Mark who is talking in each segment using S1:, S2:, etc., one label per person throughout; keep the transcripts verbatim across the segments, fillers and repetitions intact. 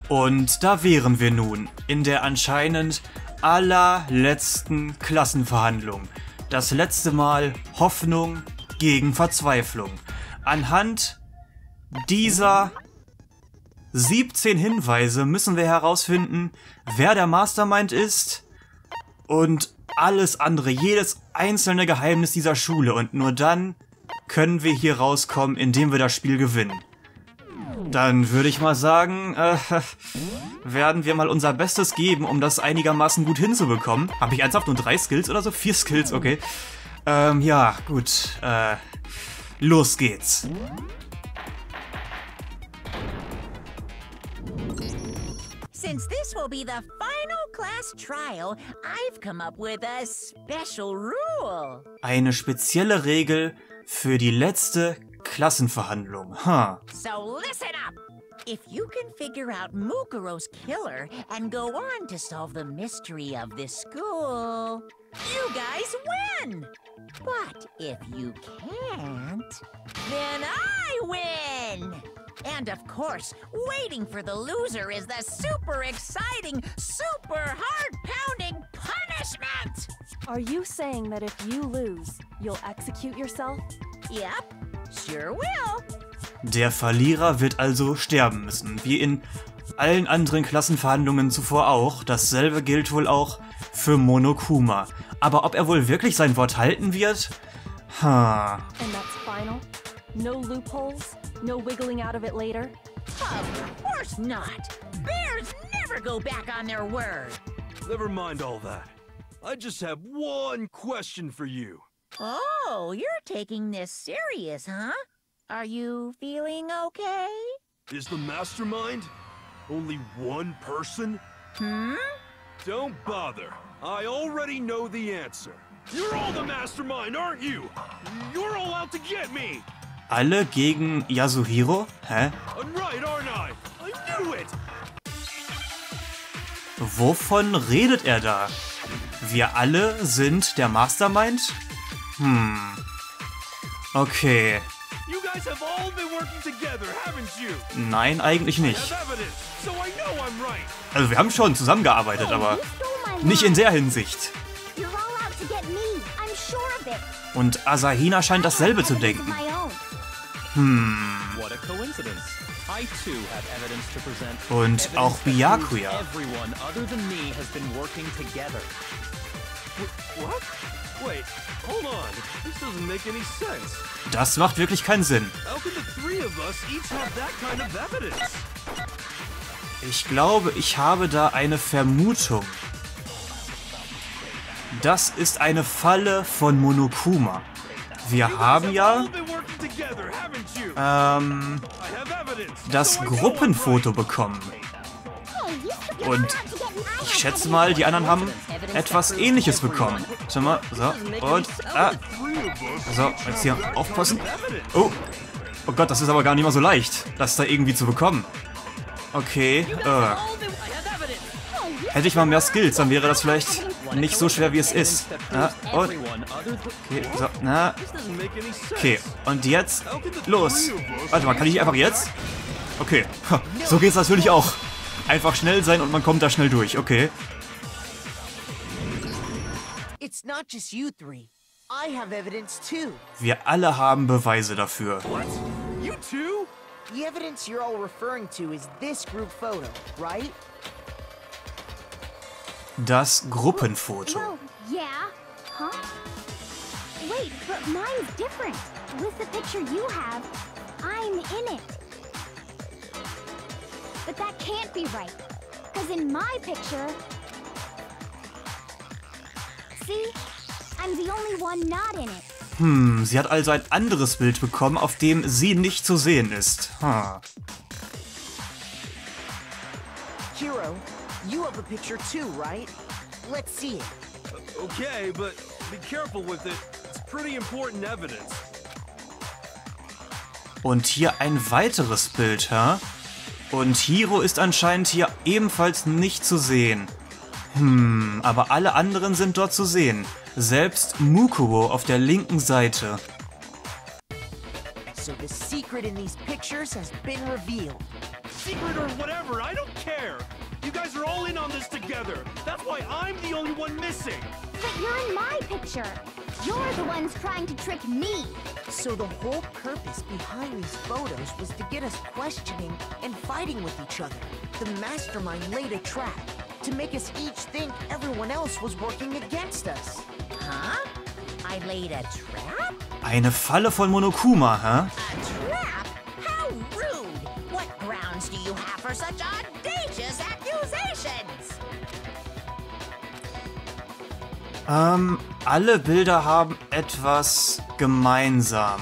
S1: Und da wären wir nun in der anscheinend allerletzten Klassenverhandlung. Das letzte Mal Hoffnung gegen Verzweiflung. Anhand dieser siebzehn Hinweise müssen wir herausfinden, wer der Mastermind ist und alles andere, jedes einzelne Geheimnis dieser Schule. Und nur dann können wir hier rauskommen, indem wir das Spiel gewinnen. Dann würde ich mal sagen, äh, werden wir mal unser Bestes geben, um das einigermaßen gut hinzubekommen. Habe ich ernsthaft nur drei Skills oder so? Vier Skills, okay. Ähm, ja, gut. Äh, los geht's.
S2: Since this will be the final class trial, I've come up with a special rule.
S1: Eine spezielle Regel für die letzte Klassenverhandlung. Huh.
S2: So listen up. If you can figure out Mukuro's killer and go on to solve the mystery of this school, you guys win. But if you can't, then I win. And of course, waiting for the loser is the super exciting, super heart-pounding punishment!
S3: Are you saying that if you lose, you'll execute yourself?
S2: Yep, sure will.
S1: Der Verlierer wird also sterben müssen, wie in allen anderen Klassenverhandlungen zuvor auch. Dasselbe gilt wohl auch für Monokuma. Aber ob er wohl wirklich sein Wort halten wird? Ha.
S3: And that's final? No loopholes? No wiggling out of it later?
S2: Of course not. Bears never go back on their word.
S4: Never mind all that. I just have one question for you.
S2: Oh, you're taking this serious, huh? Are you feeling okay?
S4: Is the mastermind only one person?
S2: Hmm?
S4: Don't bother. I already know the answer. You're all the mastermind, aren't you? You're all out to get me.
S1: Alle gegen Yasuhiro? Hä?
S4: I'm right, aren't I? I knew it.
S1: Wovon redet er da? Wir alle sind der Mastermind? Hm. Okay.
S4: You guys have all been working together, haven't you?
S1: Nein, eigentlich
S4: I
S1: nicht.
S4: have evidence, so I know I'm right.
S1: Also wir haben schon zusammengearbeitet, aber nicht in der Hinsicht.
S5: You're all out to get me. I'm sure of it.
S1: Und Asahina scheint dasselbe zu denken.
S5: My own.
S1: Hm.
S6: What a coincidence. I too have evidence to present.
S1: Und
S6: Evidence
S1: auch
S6: that
S1: Byakuya.
S6: proves Everyone other than me has been working together.
S4: Wh- What? Wait, hold on. This doesn't make any sense.
S1: Das macht wirklich keinen Sinn.
S4: How could the three of us each have that kind of evidence?
S1: Ich glaube, ich habe da eine Vermutung. Das ist eine Falle von Monokuma. Wir haben ja
S4: All been working together, haven't you?
S1: ähm,
S4: I have evidence.
S1: das
S4: so I know I'm
S1: Gruppenfoto
S4: right.
S1: bekommen.
S5: Hey, you took it
S1: Und
S5: all out to get me. I
S1: ich
S5: have
S1: schätze
S5: evidence.
S1: mal, die anderen haben etwas Ähnliches bekommen. Schau mal, so, und, ah, so, jetzt hier aufpassen. Oh, oh Gott, das ist aber gar nicht mal so leicht, das da irgendwie zu bekommen. Okay, äh, hätte ich mal mehr Skills, dann wäre das vielleicht nicht so schwer, wie es ist. Ja, und, okay, so, na,
S4: This doesn't make any sense.
S1: okay, und jetzt, los. Warte mal, kann ich einfach jetzt? Okay, ha, so geht's natürlich auch. Einfach schnell sein und man kommt da schnell durch, okay.
S7: It's not just you three. I have evidence too.
S1: Wir alle haben Beweise dafür.
S4: What? You too?
S7: The evidence you're all referring to is this group photo, right?
S1: Das Gruppenfoto.
S5: Well, yeah. Huh? Wait, but mine's different. With the picture you have, I'm in it. But that can't be right. Because in my picture... See? I'm the only one not in it.
S1: Hm, sie hat also ein anderes Bild bekommen, auf dem sie nicht zu sehen ist. Huh.
S7: Hiro, you have a picture too, right? Let's see it.
S4: Okay, but be careful with it. It's pretty important evidence.
S1: Und hier ein weiteres Bild, hä? Und Hiro ist anscheinend hier ebenfalls nicht zu sehen. Hm, aber alle anderen sind dort zu sehen. Selbst Mukuro auf der linken Seite.
S7: So the secret in these pictures has been revealed.
S4: Secret or whatever, I don't care. together. That's why I'm the only one missing.
S5: But you're in my picture. You're the ones trying to trick me.
S7: So the whole purpose behind these photos was to get us questioning and fighting with each other. The mastermind laid a trap to make us each think everyone else was working against us.
S2: Huh? I laid a trap?
S1: Eine Falle von Monokuma, hä?
S2: A trap? How rude! What grounds do you have for such audacious accusations?
S1: Ähm, alle Bilder haben etwas gemeinsam.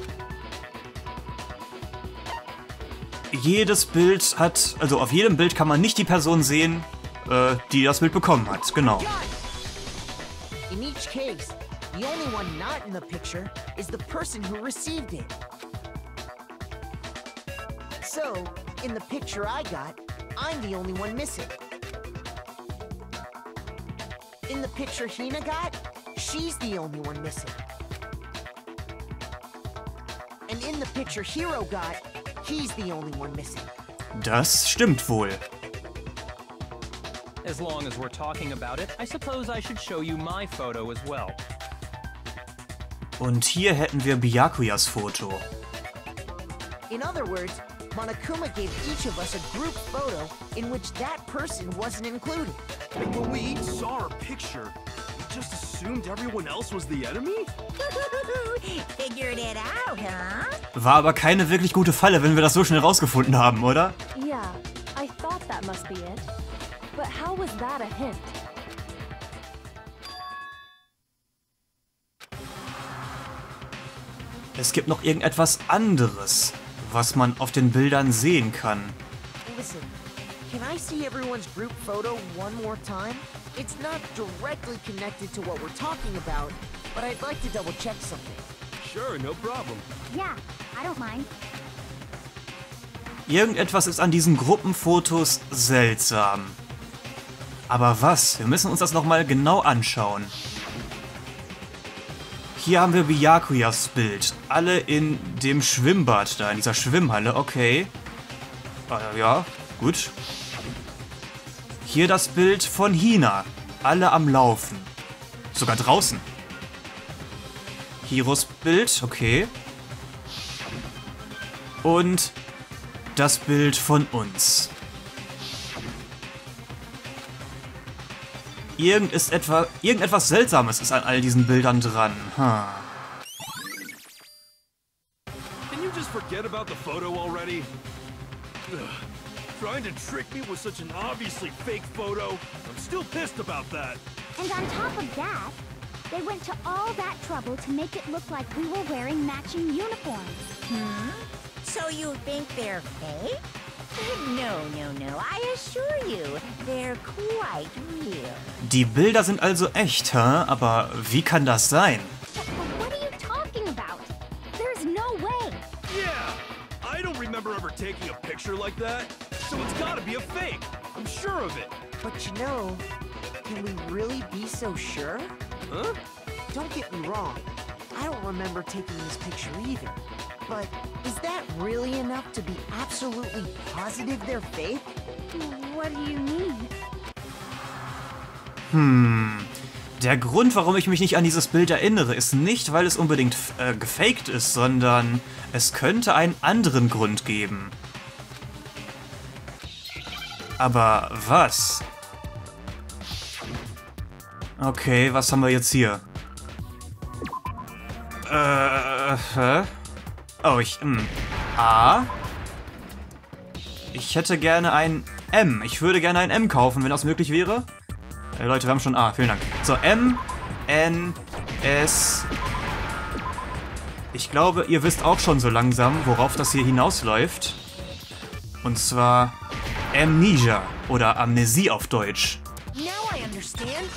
S1: Jedes Bild hat, also auf jedem Bild kann man nicht die Person sehen, äh, die das Bild bekommen hat, genau.
S7: Got it. In each case, the only one not in the picture is the person who received it. So, in the picture I got, I'm the only one missing. In the picture Hina got, she's the only one missing. And in the picture Hiro got, he's the only one missing.
S1: Das stimmt wohl.
S6: As long as we're talking about it, I suppose I should show you my photo as well.
S1: Und hier hätten wir Byakuyas Foto.
S7: In other words, Monokuma gave each of us a group photo in which that person wasn't included.
S4: And when we each saw our picture, we just assumed everyone else was the enemy?
S2: Figured it out, huh?
S1: War aber keine wirklich gute Falle, wenn wir das so schnell rausgefunden haben, oder?
S3: Yeah, I thought that must be it. But how was that a hint?
S1: Es gibt noch irgendetwas anderes, was man auf den Bildern sehen kann.
S7: Listen, can I see everyone's group photo one more time? It's not directly connected to what we're talking about, but I'd like to double check something.
S4: Sure, no problem.
S5: Yeah, I don't mind.
S1: Irgendetwas ist an diesen Gruppenfotos seltsam. Aber was? Wir müssen uns das nochmal genau anschauen. Hier haben wir Byakuyas Bild. Alle in dem Schwimmbad da, in dieser Schwimmhalle. Okay. Äh, ja, gut. Hier das Bild von Hina. Alle am Laufen. Sogar draußen. Hiros Bild, okay. Und das Bild von uns. Irgend ist etwa, irgendetwas Seltsames ist an all diesen Bildern dran. Huh.
S4: Can you just forget about the photo already? Ugh. Trying to trick me with such an obviously fake photo? I'm still pissed about that.
S5: And on top of that, they went to all that trouble to make it look like we were wearing matching uniforms.
S2: Hmm? So you think they're fake? No, no, no. I assure you, they're quite real.
S1: Die Bilder sind also echt, hä? Aber wie kann das sein?
S5: But what are you talking about? There's no way.
S4: Yeah! I don't remember ever taking a picture like that, so it's gotta be a fake. I'm sure of it.
S7: But you know, can we really be so sure?
S4: Huh?
S7: Don't get me wrong, I don't remember taking this picture either. But is that really enough to be absolutely positive they're fake?
S5: What do you mean?
S1: Hm. Der Grund, warum ich mich nicht an dieses Bild erinnere, ist nicht, weil es unbedingt äh, gefaked ist, sondern es könnte einen anderen Grund geben. Aber was? Okay, was haben wir jetzt hier? Äh, hä? Oh, ich, hm. A. Ich hätte gerne ein M. Ich würde gerne ein M kaufen, wenn das möglich wäre. Äh, Leute, wir haben schon A. Vielen Dank. So, M, N, S. Ich glaube, ihr wisst auch schon so langsam, worauf das hier hinausläuft. Und zwar Amnesia oder Amnesie auf Deutsch.
S7: Now I understand.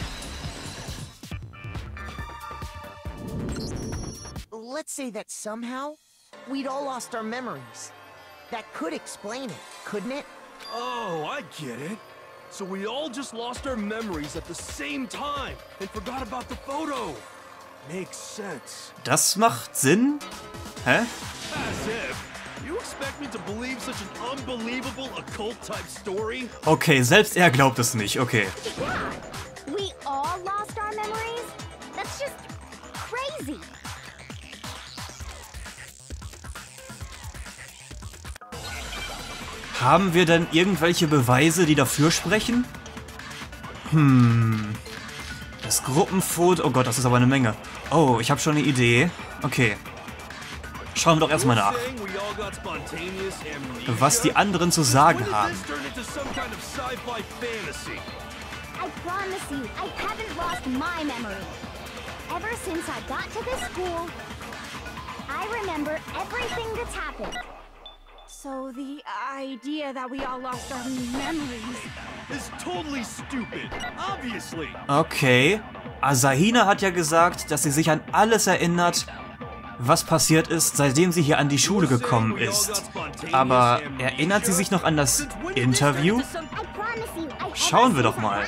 S7: Let's say that somehow we'd all lost our memories. That could explain it, couldn't it?
S4: Oh, I get it. So we all just lost our memories at the same time and forgot about the photo. Makes sense.
S1: Das macht Sinn? Hä?
S4: As if. You expect me to believe such an unbelievable occult-type story?
S1: Okay, selbst er glaubt es nicht. Okay.
S5: Yeah, we all lost our memories? That's just crazy.
S1: Haben wir denn irgendwelche Beweise, die dafür sprechen? Hm. Das Gruppenfoto... Oh Gott, das ist aber eine Menge. Oh, ich habe schon eine Idee. Okay. Schauen wir doch erstmal nach, was die anderen zu sagen haben.
S5: I promise you, I haven't lost my memory. Ever since I got to this school, I remember everything that's happened.
S3: So the idea that we all lost our memories
S4: is totally stupid, obviously.
S1: Okay. Asahina hat ja gesagt, dass sie sich an alles erinnert, was passiert ist, seitdem sie hier an die Schule gekommen ist. Aber erinnert sie sich noch an das Interview? Schauen wir doch mal.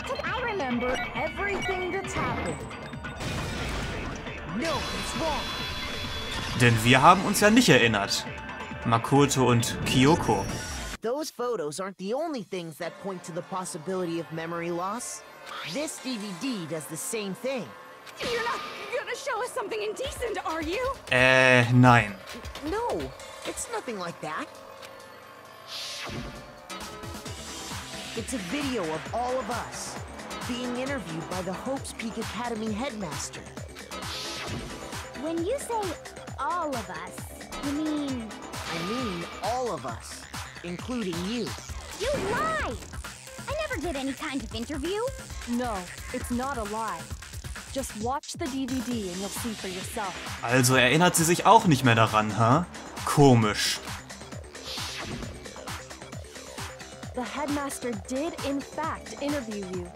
S1: Denn wir haben uns ja nicht erinnert. Makoto und Kyoko.
S7: Those photos aren't the only things that point to the possibility of memory loss. This D V D does the same thing.
S3: You're not gonna show us something indecent, are you?
S1: Äh, nein.
S7: No, it's nothing like that. It's a video of all of us being interviewed by the Hopes Peak Academy headmaster.
S5: When you say all of us, you mean...
S7: I mean all of us, including you.
S5: You lied! I never did any kind of interview.
S3: No, it's not a lie. Just watch the D V D and you'll see for yourself.
S1: Also erinnert sie sich auch nicht mehr daran, ha? Huh? Komisch.
S3: The headmaster did in fact interview you.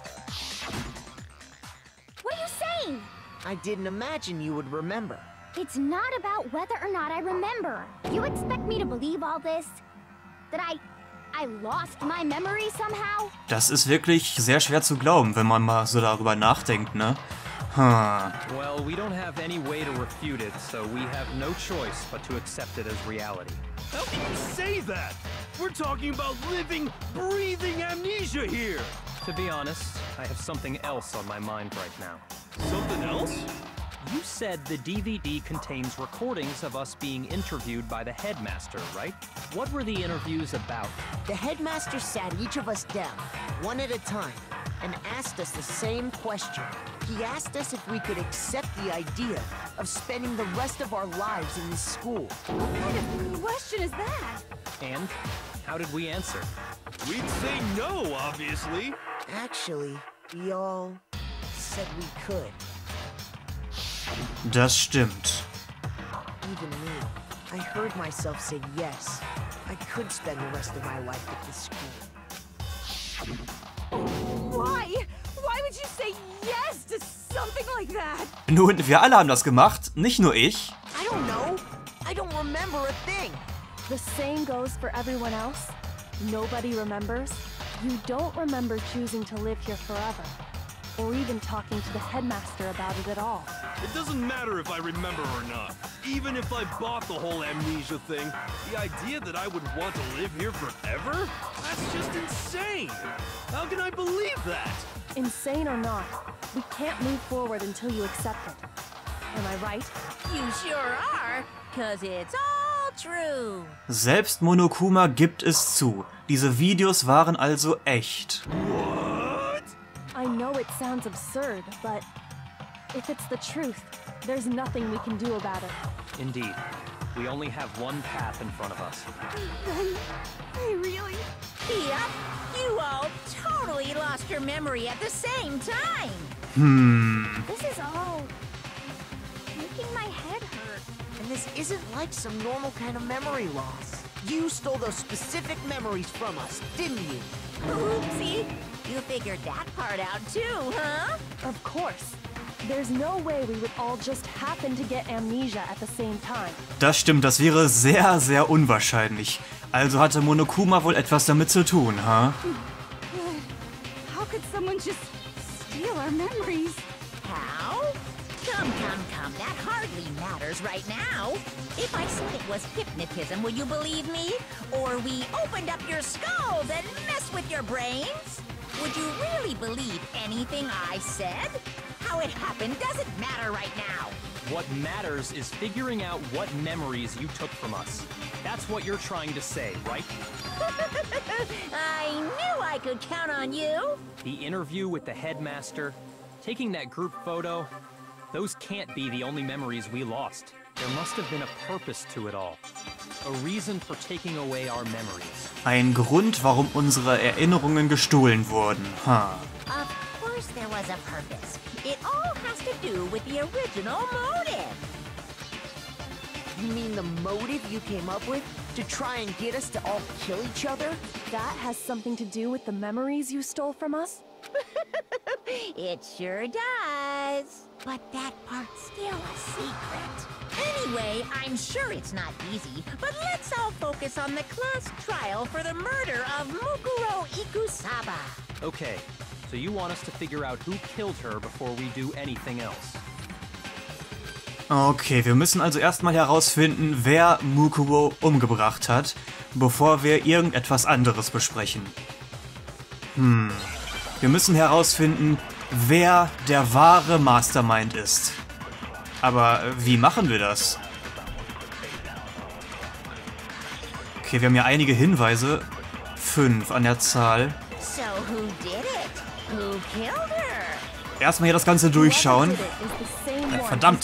S5: What are you saying?
S7: I didn't imagine you would remember.
S5: It's not about whether or not I remember. You expect me to believe all this? That I... I lost my memory somehow?
S1: Das ist wirklich sehr schwer zu glauben, wenn man mal so darüber nachdenkt, ne? Hm.
S6: Well, we don't have any way to refute it, so we have no choice but to accept it as reality.
S4: How can you say that? We're talking about living, breathing amnesia here.
S6: To be honest, I have something else on my mind right now.
S4: Something else?
S6: You said the D V D contains recordings of us being interviewed by the headmaster, right? What were the interviews about?
S7: The headmaster sat each of us down, one at a time, and asked us the same question. He asked us if we could accept the idea of spending the rest of our lives in this school.
S3: What kind of question is that?
S6: And how did we answer?
S4: We'd say no, obviously.
S7: Actually, we all said we could.
S1: Das stimmt.
S7: Even me. I heard myself say yes. I could spend the rest of my life at this school.
S3: Why? Why would you say yes to something like that?
S1: Nun, wir alle haben das gemacht, nicht nur ich.
S7: I don't know. I don't remember a thing.
S3: The same goes for everyone else. Nobody remembers. You don't remember choosing to live here forever. Or even talking to the headmaster about it at all.
S4: It doesn't matter if I remember or not. Even if I bought the whole amnesia thing, the idea that I would want to live here forever? That's just insane! How can I believe that?
S3: Insane or not, we can't move forward until you accept it. Am I right?
S2: You sure are, cause it's all true.
S1: Selbst Monokuma gibt es zu. Diese Videos waren also echt.
S4: What?
S3: I know it sounds absurd, but if it's the truth, there's nothing we can do about it.
S6: Indeed. We only have one path in front of us.
S3: Then, I really...
S2: Yep, you all totally lost your memory at the same time.
S1: Hmm.
S5: This is all... making my head hurt.
S7: And this isn't like some normal kind of memory loss. You stole those specific memories from us, didn't you?
S2: Oopsie. You figured that part out too, huh?
S3: Of course. There's no way we would all just happen to get amnesia at the same time.
S1: Das stimmt, das wäre sehr, sehr unwahrscheinlich. Also hatte Monokuma wohl etwas damit zu tun, ha? Huh?
S3: How could someone just steal our memories?
S2: How? Come, come, come. That hardly matters right now. If I said it was hypnotism, would you believe me? Or we opened up your skulls and messed with your brains? Would you really believe anything I said? How it happened doesn't matter right now.
S6: What matters is figuring out what memories you took from us. That's what you're trying to say, right?
S2: I knew I could count on you.
S6: The interview with the headmaster, taking that group photo, those can't be the only memories we lost. There must have been a purpose to it all. A reason for taking away our memories.
S1: Ein Grund, warum unsere Erinnerungen gestohlen wurden. Huh.
S2: Of course there was a purpose. It all has to do with the original motive.
S7: You mean the motive you came up with to try and get us to all kill each other?
S3: That has something to do with the memories you stole from us?
S2: It sure does. But that part's still a secret. Anyway, I'm sure it's not easy, but let's all focus on the class trial for the murder of Mukuro Ikusaba.
S6: Okay, so you want us to figure out who killed her before we do anything else.
S1: Okay, wir müssen also erstmal herausfinden, wer Mukuro umgebracht hat, bevor wir irgendetwas anderes besprechen. Hm. Wir müssen herausfinden, wer der wahre Mastermind ist. Aber wie machen wir das? Okay, wir haben ja einige Hinweise. Fünf an der Zahl.
S2: So who did it? Who killed her?
S1: Erstmal hier das Ganze durchschauen. Äh, verdammt.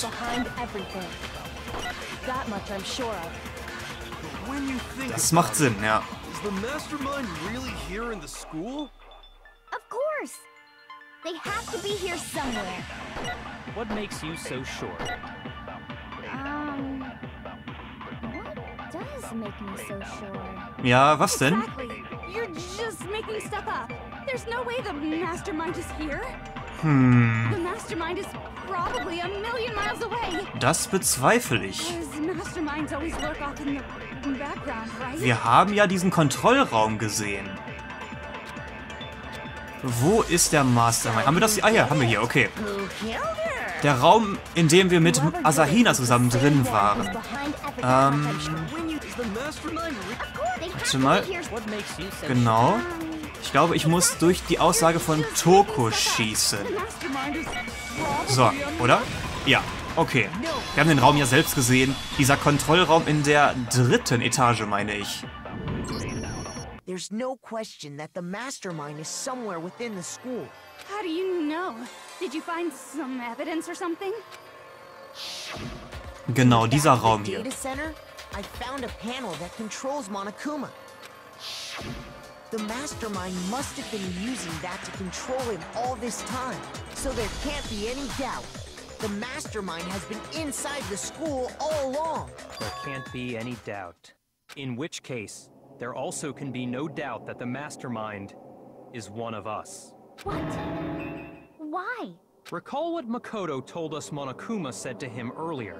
S1: Das macht Sinn, ja.
S4: Is the mastermind really here in the school?
S5: Of course! They have to be here somewhere.
S6: What makes you so sure?
S5: Um... What does make me so sure?
S1: Ja, was denn?
S8: Exactly. You're just making stuff up. There's no way the mastermind is here.
S1: Hm.
S8: The mastermind is probably a million miles away.
S1: Das bezweifle ich.
S8: Because masterminds always lurk off in the background, right?
S1: Wir haben ja diesen Kontrollraum gesehen. Wo ist der Mastermind? Haben wir das hier? Ah ja, haben wir hier, okay.
S2: Who killed her?
S1: Der Raum, in dem wir mit Asahina zusammen drin waren. Ähm,
S4: Is the mastermind re-
S1: warte mal.
S6: What makes you so
S1: Genau. Ich glaube, ich muss durch die Aussage von Toko schießen.
S8: The mastermind is
S1: So, oder? Ja, okay. Wir haben den Raum ja selbst gesehen. Dieser Kontrollraum in der dritten Etage, meine ich.
S7: There's no question that the mastermind is somewhere within the school.
S8: How do you know? Did you find some evidence or something?
S1: Genau, dieser
S7: Back at
S1: Raum
S7: the
S1: hier.
S7: data center, I found a panel that controls Monokuma. The mastermind must have been using that to control him all this time. So there can't be any doubt. The mastermind has been inside the school all along.
S6: There can't be any doubt. In which case, there also can be no doubt that the mastermind is one of us.
S5: What? Why?
S6: Recall what Makoto told us Monokuma said to him earlier.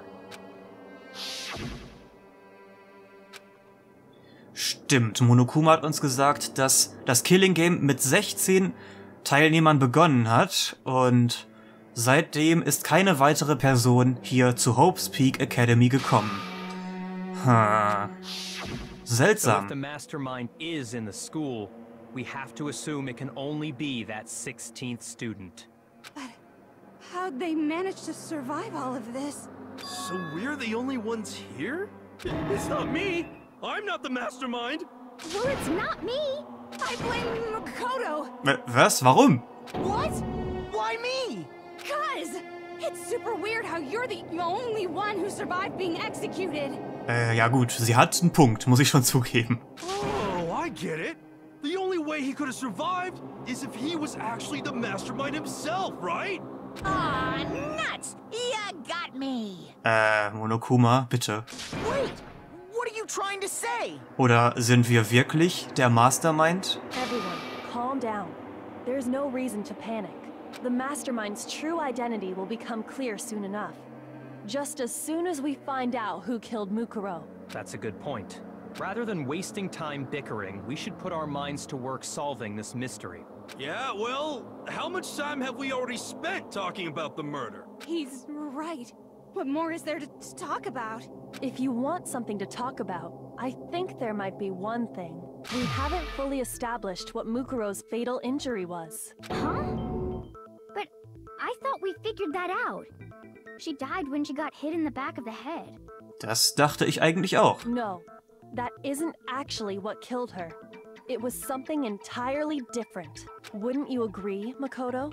S1: Stimmt, Monokuma hat uns gesagt, dass das Killing Game mit sechzehn Teilnehmern begonnen hat und seitdem ist keine weitere Person hier zu Hope's Peak Academy gekommen. Hm.
S6: So if the
S1: Seltsam.
S6: mastermind is in the school, we have to assume it can only be that sixteenth student.
S8: How'd they manage to survive all of this?
S4: So we're the only ones here? It's not me! I'm not the mastermind!
S5: Well, it's not me!
S8: I blame Makoto!
S1: W- Was? Warum?
S7: What? Why me?
S8: Cuz! It's super weird how you're the only one who survived being executed.
S1: Äh, ja gut, sie hat einen Punkt, muss ich schon zugeben.
S4: Oh, I get it! The only way he could have survived is if he was actually the mastermind himself, right?
S2: Aw, nuts! You got me!
S1: Äh, Monokuma, bitte.
S7: Wait! What are you trying to say?
S1: Oder sind wir wirklich der Mastermind?
S3: Everyone, calm down. There's no reason to panic. The Mastermind's true identity will become clear soon enough. Just as soon as we find out who killed Mukuro.
S6: That's a good point. Rather than wasting time bickering, we should put our minds to work solving this mystery.
S4: Yeah, well, how much time have we already spent talking about the murder?
S8: He's right. What more is there to, to talk about?
S3: If you want something to talk about, I think there might be one thing. We haven't fully established what Mukuro's fatal injury was.
S5: Huh? But I thought we figured that out. She died when she got hit in the back of the head.
S1: Das dachte ich eigentlich auch.
S3: No, that isn't actually what killed her. It was something entirely different. Wouldn't you agree, Makoto?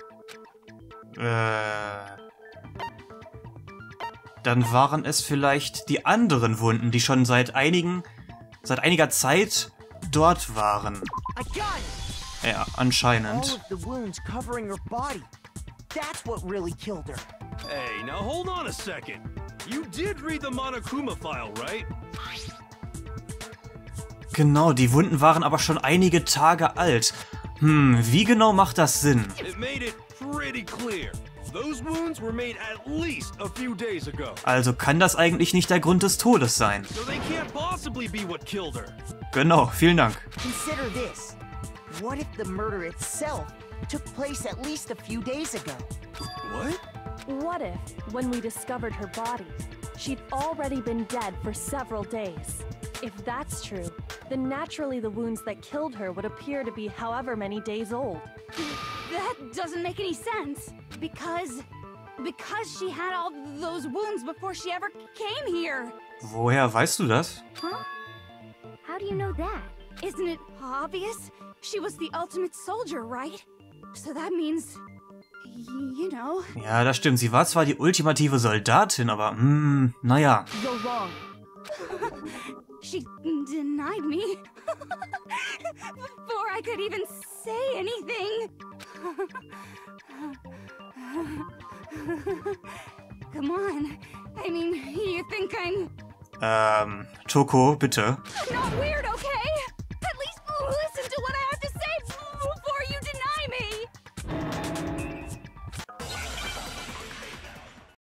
S1: Äh... Dann waren es vielleicht die anderen Wunden, die schon seit einigen, seit einiger Zeit dort waren.
S7: I got it!
S1: Ja,
S7: All
S1: anscheinend.
S7: of the wounds covering her body. That's what really killed her.
S4: Hey, now hold on a second. You did read the Monokuma file, right?
S1: Genau, die Wunden waren aber schon einige Tage alt. Hm, wie genau macht das Sinn?
S4: It made it pretty clear. Those wounds were made at least a few days ago.
S1: Also kann das eigentlich nicht der Grund des Todes sein.
S4: So they can't possibly be what killed her.
S1: Genau, vielen Dank.
S7: Consider this. What if the murder itself took place at least a few days ago?
S4: What?
S3: What if, when we discovered her body, she'd already been dead for several days? If that's true, then naturally the wounds that killed her would appear to be however many days old.
S8: That doesn't make any sense. Because... Because she had all those wounds before she ever came here.
S1: Woher weißt du das?
S5: Huh? How do you know that?
S8: Isn't it obvious? She was the ultimate soldier, right? So that means... You know...
S1: Ja, das stimmt. Sie war zwar die ultimative Soldatin, aber hm, naja.
S3: You're wrong.
S8: She denied me before I could even say anything. Come on. I mean, you think I'm...
S1: Ähm, Toko, bitte.
S8: not weird